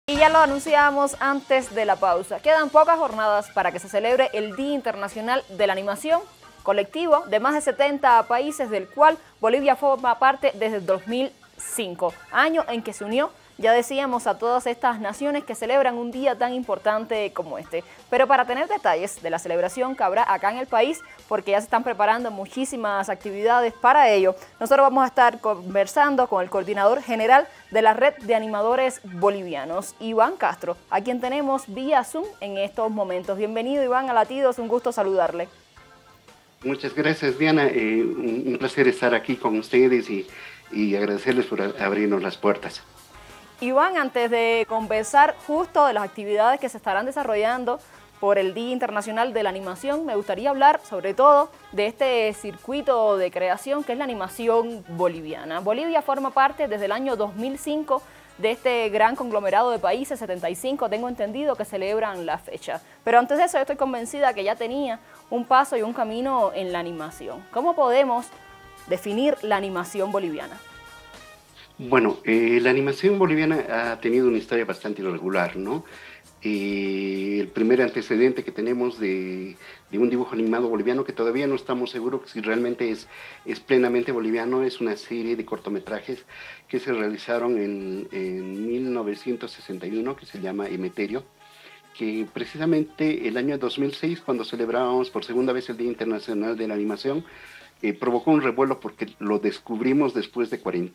Y ya lo anunciamos antes de la pausa. Quedan pocas jornadas para que se celebre el Día Internacional de la Animación, colectivo de más de 70 países, del cual Bolivia forma parte desde el 2005, año en que se unió, ya decíamos, a todas estas naciones que celebran un día tan importante como este. Pero para tener detalles de la celebración que habrá acá en el país, porque ya se están preparando muchísimas actividades para ello, nosotros vamos a estar conversando con el coordinador general de la Red de Animadores Bolivianos, Iván Castro, a quien tenemos vía Zoom en estos momentos. Bienvenido, Iván, a Latidos, un gusto saludarle. Muchas gracias, Diana. Un placer estar aquí con ustedes y agradecerles por abrirnos las puertas. Iván, antes de conversar justo de las actividades que se estarán desarrollando por el Día Internacional de la Animación, me gustaría hablar sobre todo de este circuito de creación que es la animación boliviana. Bolivia forma parte desde el año 2005 de este gran conglomerado de países, 75, tengo entendido, que celebran la fecha. Pero antes de eso, yo estoy convencida que ya tenía un paso y un camino en la animación. ¿Cómo podemos definir la animación boliviana? Bueno, la animación boliviana ha tenido una historia bastante irregular, ¿no? El primer antecedente que tenemos de un dibujo animado boliviano, que todavía no estamos seguros si realmente es plenamente boliviano, es una serie de cortometrajes que se realizaron en 1961, que se llama Emeterio, que precisamente el año 2006, cuando celebrábamos por segunda vez el Día Internacional de la Animación, provocó un revuelo porque lo descubrimos después de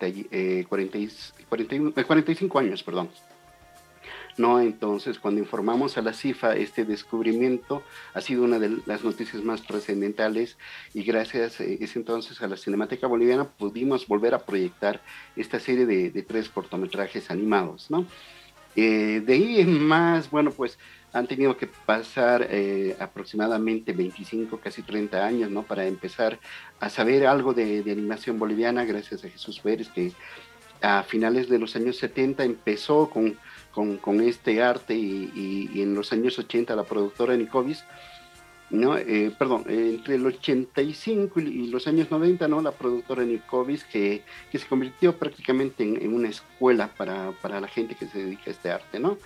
45 años, perdón. No, entonces, cuando informamos a la CIFA, este descubrimiento ha sido una de las noticias más trascendentales y gracias ese entonces a la Cinemateca Boliviana pudimos volver a proyectar esta serie de 3 cortometrajes animados, ¿no? De ahí en más, bueno, pues han tenido que pasar aproximadamente 25, casi 30 años, ¿no? Para empezar a saber algo de animación boliviana, gracias a Jesús Pérez, que a finales de los años 70 empezó con este arte y en los años 80 la productora Nicovis, ¿no? Entre el 85 y los años 90, ¿no? La productora Nicovis, que se convirtió prácticamente en una escuela para la gente que se dedica a este arte, ¿no?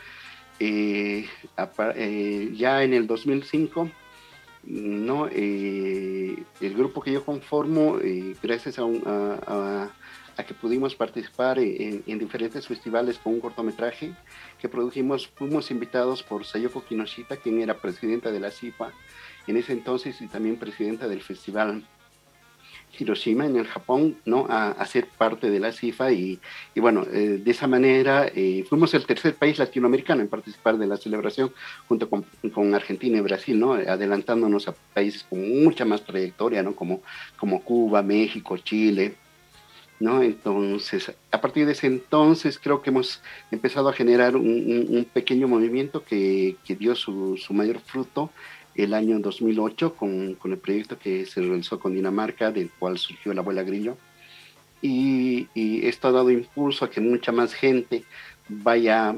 Ya en el 2005, ¿no? El grupo que yo conformo, gracias a que pudimos participar en diferentes festivales con un cortometraje que produjimos, fuimos invitados por Sayoko Kinoshita, quien era presidenta de la CIFA en ese entonces y también presidenta del Festival Hiroshima en el Japón, ¿no? A ser parte de la CIFA y bueno, de esa manera fuimos el tercer país latinoamericano en participar de la celebración junto con Argentina y Brasil, ¿no? Adelantándonos a países con mucha más trayectoria, ¿no? Como Cuba, México, Chile, ¿no? Entonces, a partir de ese entonces creo que hemos empezado a generar un pequeño movimiento que dio su mayor fruto el año 2008 con el proyecto que se realizó con Dinamarca, del cual surgió La Abuela Grillo. Y esto ha dado impulso a que mucha más gente vaya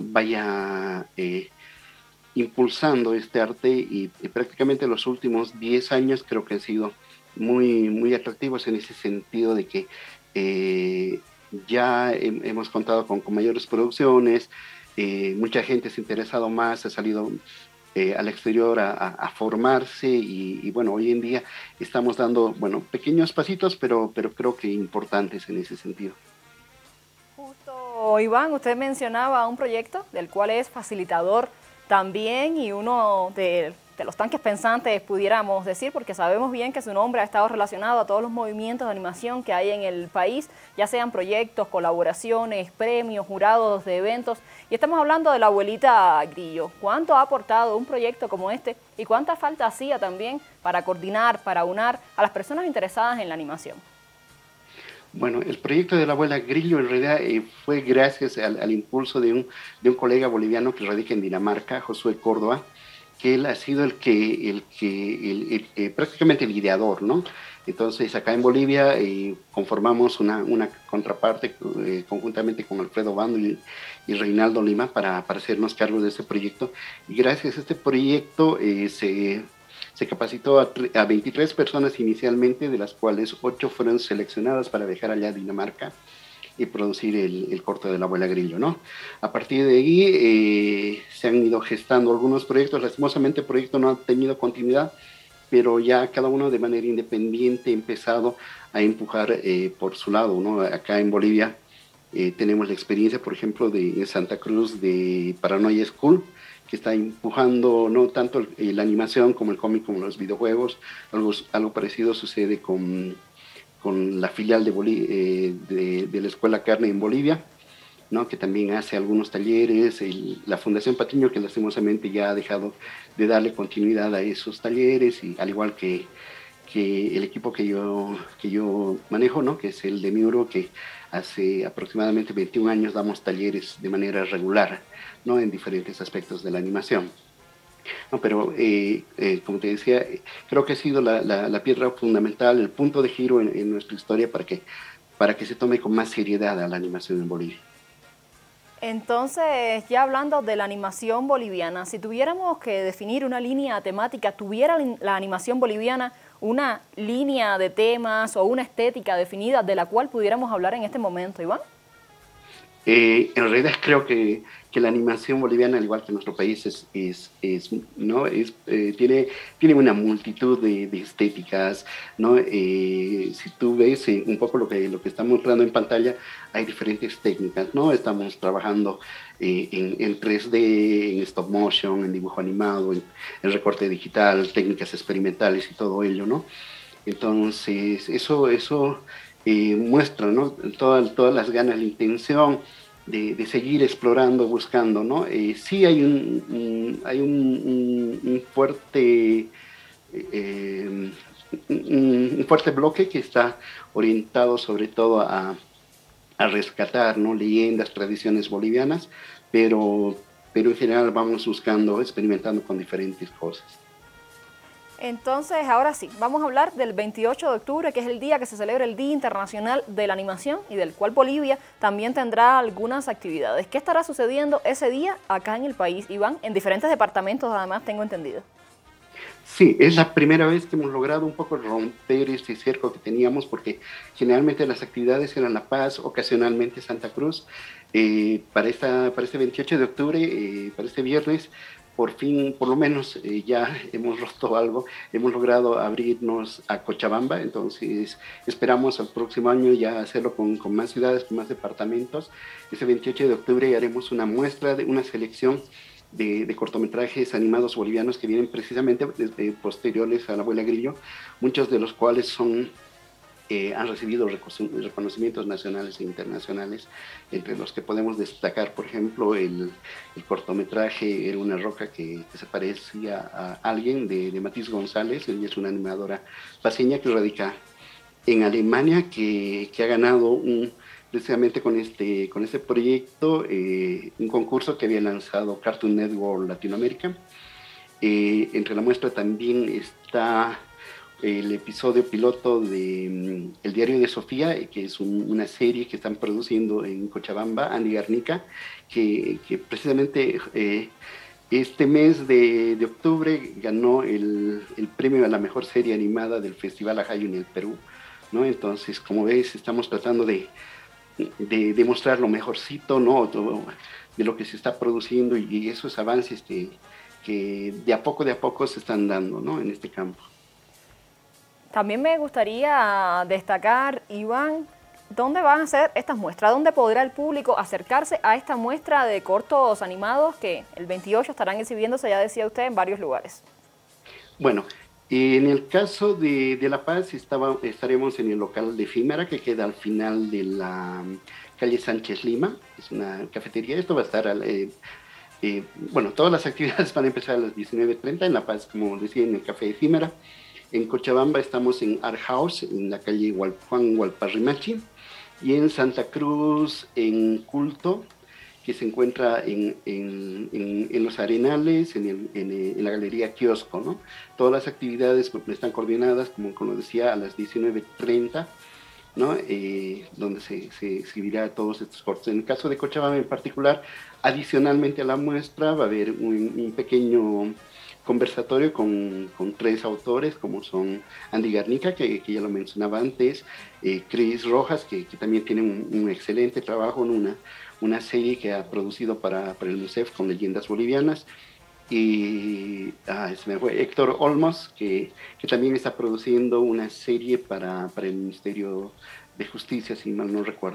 impulsando este arte y prácticamente los últimos 10 años creo que han sido muy atractivos en ese sentido de que ya hemos contado con mayores producciones, mucha gente se ha interesado más, ha salido al exterior a formarse y bueno, hoy en día estamos dando, bueno, pequeños pasitos, pero creo que importantes en ese sentido. Justo, Iván, usted mencionaba un proyecto del cual es facilitador también y uno de los tanques pensantes, pudiéramos decir, porque sabemos bien que su nombre ha estado relacionado a todos los movimientos de animación que hay en el país, ya sean proyectos, colaboraciones, premios, jurados de eventos, y estamos hablando de La Abuelita Grillo. ¿Cuánto ha aportado un proyecto como este y cuánta falta hacía también para coordinar, para unar a las personas interesadas en la animación? Bueno, el proyecto de La Abuela Grillo en realidad fue gracias al impulso de un colega boliviano que radica en Dinamarca, Josué Córdoba, que él ha sido prácticamente el ideador, ¿no? Entonces, acá en Bolivia conformamos una contraparte conjuntamente con Alfredo Bando y Reinaldo Lima para hacernos cargo de este proyecto. Y gracias a este proyecto se capacitó a 23 personas inicialmente, de las cuales 8 fueron seleccionadas para viajar allá a Dinamarca. y producir el corto de la abuela Grillo, ¿no? A partir de ahí se han ido gestando algunos proyectos. Lastimosamente el proyecto no ha tenido continuidad, pero ya cada uno de manera independiente ha empezado a empujar por su lado, ¿no? Acá en Bolivia tenemos la experiencia, por ejemplo, de Santa Cruz de Paranoia School, que está empujando no tanto la animación como el cómic, como los videojuegos. Algo parecido sucede con la filial de la Escuela Carne en Bolivia, ¿no? Que también hace algunos talleres. La Fundación Patiño, que lastimosamente ya ha dejado de darle continuidad a esos talleres, y al igual que el equipo que yo manejo, ¿no? Que es el de Miuro, que hace aproximadamente 21 años damos talleres de manera regular, ¿no? En diferentes aspectos de la animación. No, pero como te decía, creo que ha sido la piedra fundamental, el punto de giro en nuestra historia para que se tome con más seriedad a la animación en Bolivia. Entonces, ya hablando de la animación boliviana, si tuviéramos que definir una línea temática, ¿tuviera la animación boliviana una línea de temas o una estética definida de la cual pudiéramos hablar en este momento, Iván? En realidad creo que la animación boliviana, al igual que nuestro país, ¿no? Tiene una multitud de estéticas, ¿no? Si tú ves un poco lo que está mostrando en pantalla, hay diferentes técnicas, ¿no? Estamos trabajando en 3D, en stop motion, en dibujo animado, en recorte digital, técnicas experimentales y todo ello, ¿no? Entonces, eso muestra, ¿no? Todas las ganas, la intención de seguir explorando, buscando, ¿no? Sí hay un fuerte un fuerte bloque que está orientado sobre todo a rescatar, ¿no? Leyendas, tradiciones bolivianas, pero en general vamos buscando, experimentando con diferentes cosas. Entonces, ahora sí, vamos a hablar del 28 de octubre, que es el día que se celebra el Día Internacional de la Animación y del cual Bolivia también tendrá algunas actividades. ¿Qué estará sucediendo ese día acá en el país, Iván? En diferentes departamentos, además, tengo entendido. Sí, es la primera vez que hemos logrado un poco romper este cerco que teníamos, porque generalmente las actividades eran La Paz, ocasionalmente Santa Cruz. Para este 28 de octubre, para este viernes, por fin, por lo menos ya hemos roto algo, hemos logrado abrirnos a Cochabamba, entonces esperamos al próximo año ya hacerlo con más ciudades, con más departamentos. Ese 28 de octubre haremos una muestra, una selección de cortometrajes animados bolivianos que vienen precisamente desde posteriores a la abuela Grillo, muchos de los cuales han recibido reconocimientos nacionales e internacionales, entre los que podemos destacar, por ejemplo, el cortometraje Era una roca que se parecía a alguien, de Matiz González. Ella es una animadora paseña que radica en Alemania, que ha ganado precisamente con este proyecto un concurso que había lanzado Cartoon Network Latinoamérica. Entre la muestra también está el episodio piloto de El Diario de Sofía, que es una serie que están produciendo en Cochabamba, Andy Garnica, que precisamente este mes de octubre ganó el premio a la mejor serie animada del Festival Ajayo en el Perú, ¿no? Entonces, como ves, estamos tratando de mostrar lo mejorcito, ¿no? De lo que se está produciendo y esos avances que de a poco se están dando, ¿no? En este campo. También me gustaría destacar, Iván, ¿dónde van a ser estas muestras? ¿Dónde podrá el público acercarse a esta muestra de cortos animados que el 28 estarán exhibiéndose, ya decía usted, en varios lugares? Bueno, en el caso de La Paz estaremos en el local de Efímera, que queda al final de la calle Sánchez Lima. Es una cafetería. Esto va a estar bueno, todas las actividades van a empezar a las 19:30 en La Paz, como decía, en el Café Efímera. En Cochabamba estamos en Art House, en la calle Juan Hualparrimachi, y en Santa Cruz, en Culto, que se encuentra en los Arenales, en la Galería Kiosco, ¿no? Todas las actividades están coordinadas, como lo decía, a las 19:30, ¿no? Donde se exhibirá todos estos cortos. En el caso de Cochabamba en particular, adicionalmente a la muestra va a haber un pequeño conversatorio con 3 autores, como son Andy Garnica, que ya lo mencionaba antes, Cris Rojas, que también tiene un excelente trabajo en una serie que ha producido para el MUSEF con leyendas bolivianas, y se me fue Héctor Olmos, que también está produciendo una serie para el Ministerio de Justicia, si mal no recuerdo.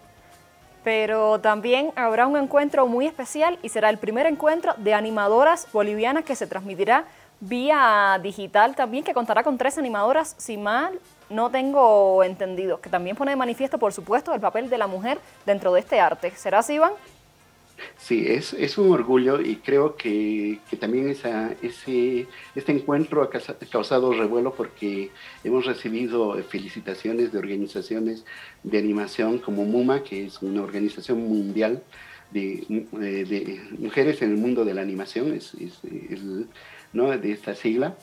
Pero también habrá un encuentro muy especial y será el primer encuentro de animadoras bolivianas que se transmitirá vía digital también, que contará con 3 animadoras, si mal no tengo entendido, que también pone de manifiesto, por supuesto, el papel de la mujer dentro de este arte. ¿Será así, Iván? Sí, es un orgullo, y creo que también este encuentro ha causado revuelo, porque hemos recibido felicitaciones de organizaciones de animación como MUMA, que es una organización mundial de mujeres en el mundo de la animación, ¿no?, de esta sigla,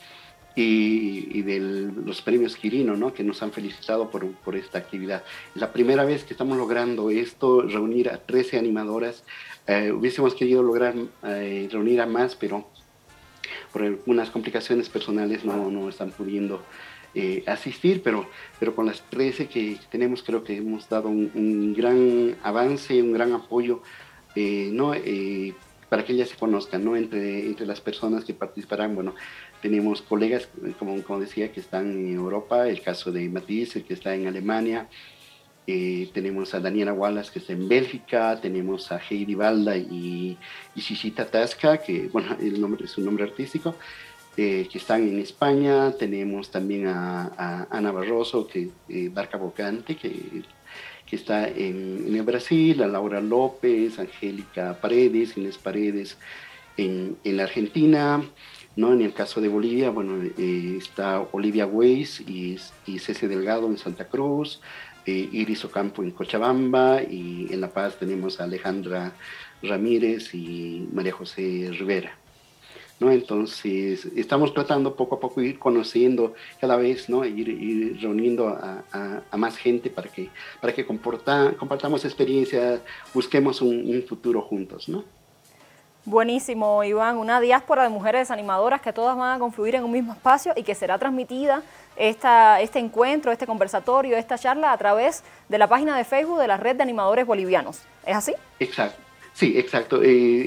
y de los premios Quirino, ¿no?, que nos han felicitado por esta actividad. Es la primera vez que estamos logrando esto, reunir a 13 animadoras. Hubiésemos querido lograr reunir a más, pero por algunas complicaciones personales no están pudiendo asistir, pero con las 13 que tenemos, creo que hemos dado un gran avance, un gran apoyo, ¿no?, para que ellas se conozcan, ¿no?, entre las personas que participarán. Bueno, tenemos colegas, como decía, que están en Europa, el caso de Matiz, el que está en Alemania. Tenemos a Daniela Wallace, que está en Bélgica. Tenemos a Heidi Balda y Shishita Tasca, que, bueno, es un nombre artístico, que están en España. Tenemos también a Ana Barroso, Barca Bocante, que está en el Brasil, a Laura López, Angélica Paredes, Inés Paredes en la Argentina, ¿no? En el caso de Bolivia, bueno, está Olivia Weiss y Ceci Delgado en Santa Cruz, Iris Ocampo en Cochabamba, y en La Paz tenemos a Alejandra Ramírez y María José Rivera, ¿no? Entonces, estamos tratando poco a poco ir conociendo cada vez, ¿no?, ir reuniendo a más gente para que compartamos experiencias, busquemos un futuro juntos, ¿no? Buenísimo, Iván, una diáspora de mujeres animadoras que todas van a confluir en un mismo espacio y que será transmitida este encuentro, este conversatorio, esta charla a través de la página de Facebook de la Red de Animadores Bolivianos. ¿Es así? Exacto. Sí, exacto.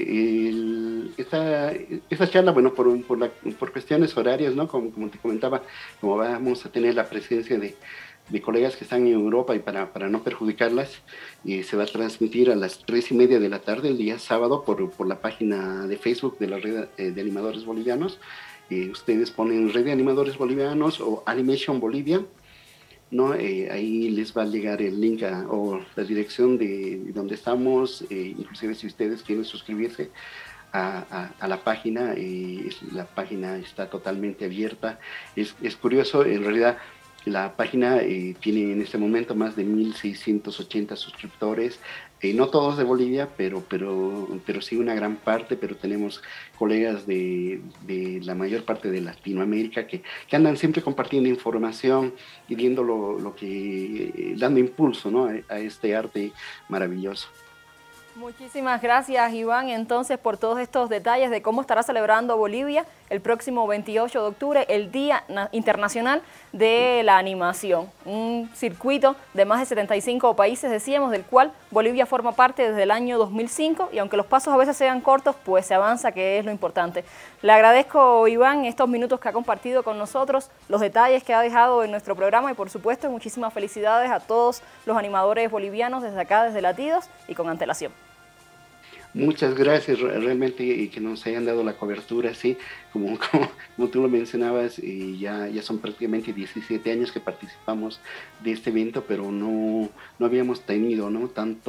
Esta charla, bueno, por cuestiones horarias, ¿no?, como te comentaba, como vamos a tener la presencia de colegas que están en Europa, y para no perjudicarlas, se va a transmitir a las 3:30 de la tarde el día sábado por la página de Facebook de la Red de Animadores Bolivianos. Ustedes ponen Red de Animadores Bolivianos o Animation Bolivia, ¿no? Ahí les va a llegar el link o la dirección de donde estamos, inclusive si ustedes quieren suscribirse a la página, la página está totalmente abierta. Es curioso, en realidad la página tiene en este momento más de 1.680 suscriptores, no todos de Bolivia, pero sí una gran parte, pero tenemos colegas de la mayor parte de Latinoamérica que andan siempre compartiendo información y viendo lo que, dando impulso, ¿no?, a este arte maravilloso. Muchísimas gracias, Iván, entonces, por todos estos detalles de cómo estará celebrando Bolivia el próximo 28 de octubre, el Día Internacional de la Animación. Un circuito de más de 75 países, decíamos, del cual Bolivia forma parte desde el año 2005, y aunque los pasos a veces sean cortos, pues se avanza, que es lo importante. Le agradezco, Iván, estos minutos que ha compartido con nosotros, los detalles que ha dejado en nuestro programa, y por supuesto muchísimas felicidades a todos los animadores bolivianos desde acá, desde Latidos, y con antelación. Muchas gracias realmente, y que nos hayan dado la cobertura, sí, como tú lo mencionabas, ya son prácticamente 17 años que participamos de este evento, pero no habíamos tenido, ¿no?,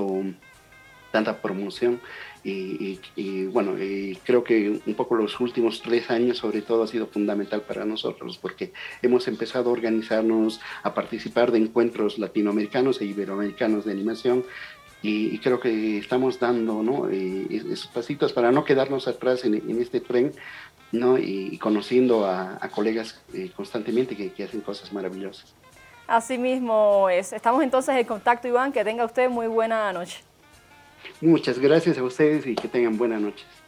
tanta promoción, y bueno, creo que un poco los últimos 3 años sobre todo ha sido fundamental para nosotros, porque hemos empezado a organizarnos, a participar de encuentros latinoamericanos e iberoamericanos de animación, y creo que estamos dando, ¿no?, esos pasitos para no quedarnos atrás en este tren, ¿no?, y conociendo a colegas constantemente que hacen cosas maravillosas. Así mismo es. Estamos entonces en contacto, Iván. Que tenga usted muy buena noche. Muchas gracias a ustedes y que tengan buenas noches.